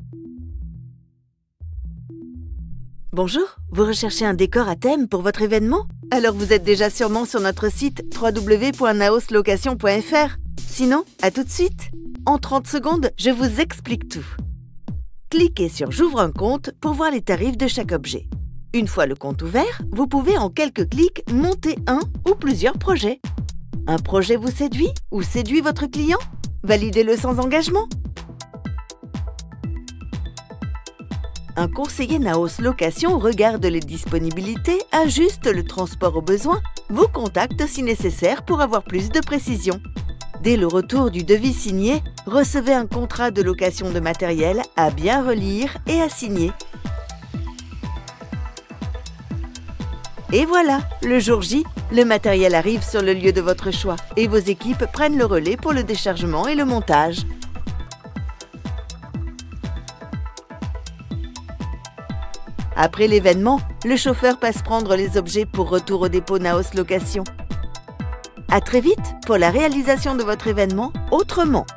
Bonjour, vous recherchez un décor à thème pour votre événement? Alors vous êtes déjà sûrement sur notre site www.naoslocation.fr. Sinon, à tout de suite. En 30 secondes, je vous explique tout. Cliquez sur « J'ouvre un compte » pour voir les tarifs de chaque objet. Une fois le compte ouvert, vous pouvez en quelques clics monter un ou plusieurs projets. Un projet vous séduit ou séduit votre client? Validez-le sans engagement. Un conseiller Naos Location regarde les disponibilités, ajuste le transport au besoin, vous contacte si nécessaire pour avoir plus de précision. Dès le retour du devis signé, recevez un contrat de location de matériel à bien relire et à signer. Et voilà, le jour J, le matériel arrive sur le lieu de votre choix et vos équipes prennent le relais pour le déchargement et le montage. Après l'événement, le chauffeur passe prendre les objets pour retour au dépôt Naos Location. À très vite pour la réalisation de votre événement autrement.